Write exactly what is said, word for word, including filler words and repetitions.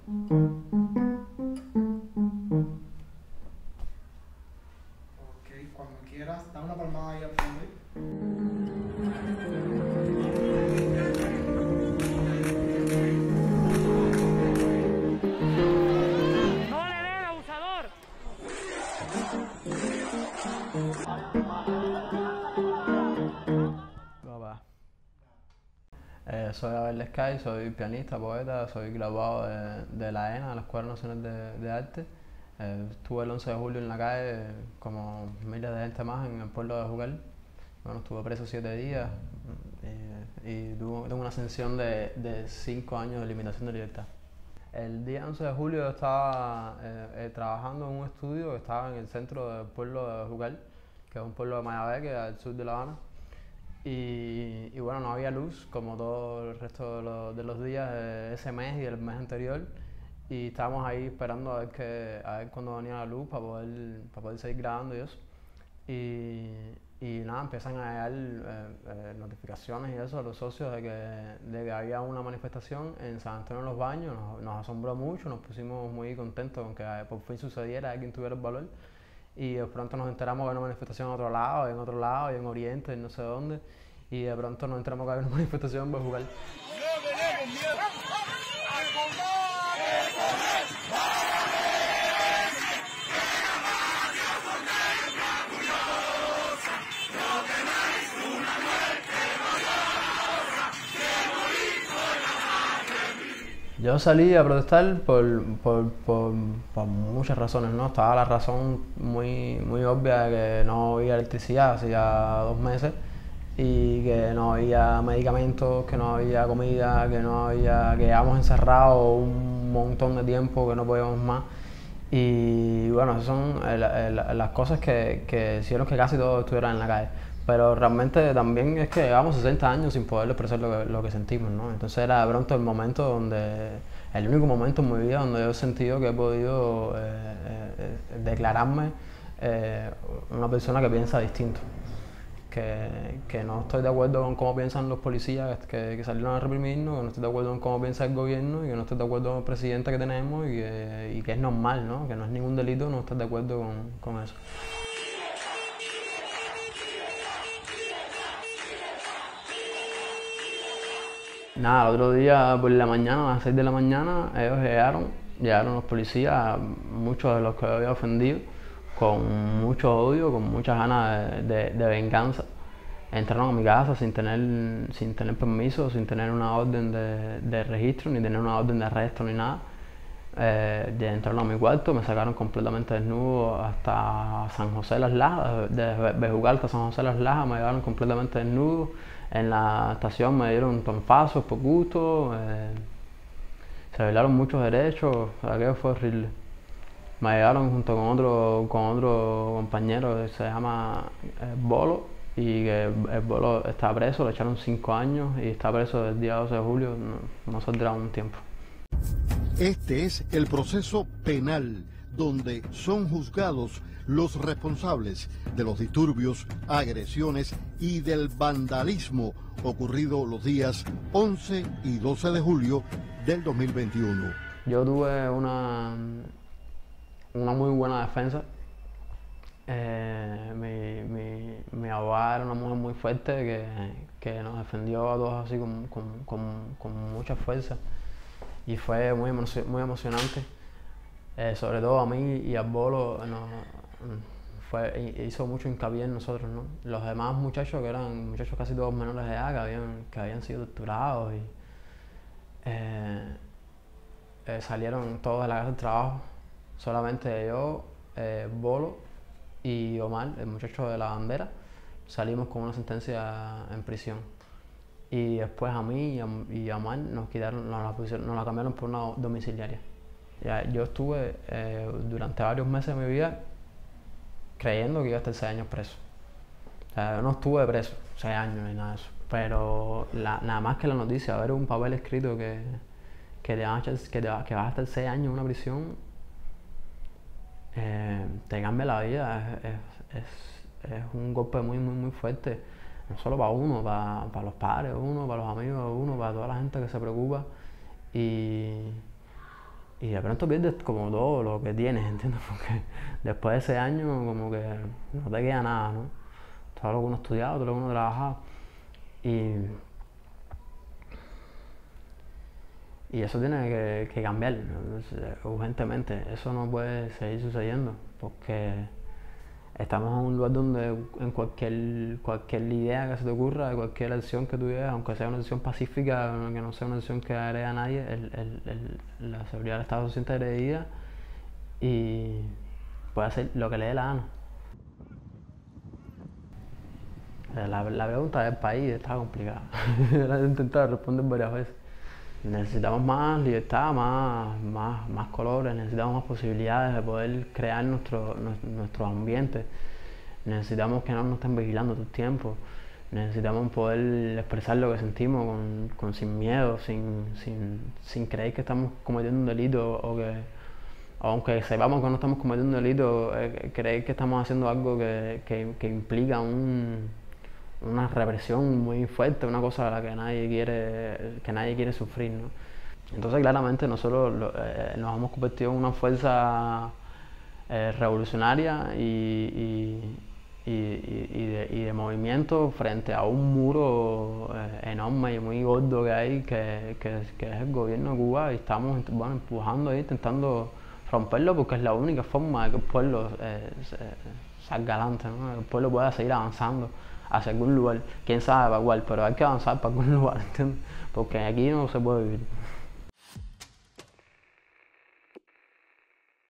Ok, cuando quieras, da una palmada ahí al fondo. ¡No le den, abusador! Papá. Eh, soy Abel Sky, soy pianista, poeta, soy graduado de, de la ENA, de la Escuela Nacional de, de Arte. Eh, estuve el once de julio en la calle, como miles de gente más, en el pueblo de Jucal. Bueno, estuve preso siete días eh, y tuve, tengo una sanción de, de cinco años de limitación de libertad. El día once de julio estaba eh, eh, trabajando en un estudio que estaba en el centro del pueblo de Jucal, que es un pueblo de Mayabé, que es al sur de La Habana. Y, y bueno, no había luz como todo el resto de, lo, de los días de ese mes y el mes anterior. Y estábamos ahí esperando a ver, que, a ver cuándo venía la luz para poder, para poder seguir grabando y eso. Y, y nada, empiezan a llegar eh, eh, notificaciones y eso a los socios de que, de que había una manifestación en San Antonio de los Baños. Nos, nos asombró mucho, nos pusimos muy contentos con que por fin sucediera, alguien tuviera el valor. Y de pronto nos enteramos que había una manifestación en otro lado, y en otro lado, y en Oriente, y no sé dónde. Y de pronto nos enteramos que había una manifestación en Bejucal. Yo salí a protestar por, por, por, por muchas razones, ¿no? Estaba la razón muy, muy obvia de que no había electricidad hacía dos meses y que no había medicamentos, que no había comida, que no había, que llevábamos encerrados un montón de tiempo, que no podíamos más. Y bueno, esas son el, el, las cosas que, que hicieron que casi todos estuvieran en la calle. Pero realmente también es que llevamos sesenta años sin poder expresar lo que, lo que sentimos, ¿no? Entonces era de pronto el momento donde, el único momento en mi vida donde yo he sentido que he podido eh, eh, declararme eh, una persona que piensa distinto. Que, que no estoy de acuerdo con cómo piensan los policías que, que salieron a reprimirnos, que no estoy de acuerdo con cómo piensa el gobierno y que no estoy de acuerdo con el presidente que tenemos y que, y que es normal, ¿no? Que no es ningún delito no estar de acuerdo con, con eso. Nada, el otro día por la mañana, a las seis de la mañana, ellos llegaron, llegaron los policías, muchos de los que había ofendido, con mucho odio, con muchas ganas de, de, de venganza. Entraron a mi casa sin tener, sin tener permiso, sin tener una orden de, de registro, ni tener una orden de arresto, ni nada. Eh, entraron a mi cuarto, me sacaron completamente desnudo hasta San José de las Lajas, de Bejucal hasta San José de las Lajas, me llevaron completamente desnudo. En la estación me dieron tonfazos por gusto, eh, se violaron muchos derechos, aquello fue horrible. Me llegaron junto con otro, con otro compañero que se llama eh, Bolo, y que el Bolo está preso, le echaron cinco años y está preso desde el día doce de julio, no, no saldrá un tiempo. Este es el proceso penal, donde son juzgados los responsables de los disturbios, agresiones y del vandalismo ocurrido los días once y doce de julio del dos mil veintiuno. Yo tuve una, una muy buena defensa. Eh, mi, mi, mi abogada era una mujer muy fuerte que, que nos defendió a todos así con, con, con, con mucha fuerza y fue muy, emocio, muy emocionante. Eh, sobre todo a mí y a Bolo no, fue, hizo mucho hincapié en nosotros, ¿no? Los demás muchachos, que eran muchachos casi todos menores de edad, que habían, que habían sido torturados y eh, eh, salieron todos de la casa del trabajo. Solamente yo, eh, Bolo y Omar, el muchacho de la bandera, salimos con una sentencia en prisión. Y después a mí y a, y a Omar nos, quitaron, nos, la pusieron, nos la cambiaron por una domiciliaria. Ya, yo estuve eh, durante varios meses de mi vida creyendo que iba a estar seis años preso. O sea, yo no estuve preso seis años ni nada de eso. Pero la, nada más que la noticia, ver un papel escrito que, que, te, van a, que, te va, que vas a estar seis años en una prisión, eh, te cambia la vida. Es, es, es, es un golpe muy, muy, muy fuerte. No solo para uno, para, para los padres de uno, para los amigos de uno, para toda la gente que se preocupa. Y, y de pronto pierdes como todo lo que tienes, ¿entiendes? Porque después de ese año como que no te queda nada, ¿no? Todo lo que uno ha estudiado, todo lo que uno ha trabajado. Y, y eso tiene que, que cambiar, ¿no? Urgentemente. Eso no puede seguir sucediendo porque estamos en un lugar donde en cualquier, cualquier idea que se te ocurra, cualquier acción que tú lleves, aunque sea una acción pacífica, que no sea una acción que agrede a nadie, el, el, el, la seguridad del Estado se siente agredida y puede hacer lo que le dé la gana. La, la pregunta del país está complicada. La he intentado responder varias veces. Necesitamos más libertad, más, más, más colores, necesitamos más posibilidades de poder crear nuestro, nuestro ambiente. Necesitamos que no nos estén vigilando todo el tiempo. Necesitamos poder expresar lo que sentimos con, con sin miedo, sin, sin, sin creer que estamos cometiendo un delito o que, o aunque sepamos que no estamos cometiendo un delito, eh, creer que estamos haciendo algo que, que, que implica un, una represión muy fuerte, una cosa a la que nadie quiere, que nadie quiere sufrir, ¿no? Entonces claramente nosotros lo, eh, nos hemos convertido en una fuerza eh, revolucionaria y, y, y, y, de, y de movimiento frente a un muro eh, enorme y muy gordo que hay, que, que, que es el gobierno de Cuba, y estamos bueno, empujando ahí, intentando romperlo porque es la única forma de que el pueblo eh, salga adelante, ¿no? El pueblo pueda seguir avanzando hacia algún lugar, quién sabe para cuál, pero hay que avanzar para algún lugar, ¿entiendes? Porque aquí no se puede vivir.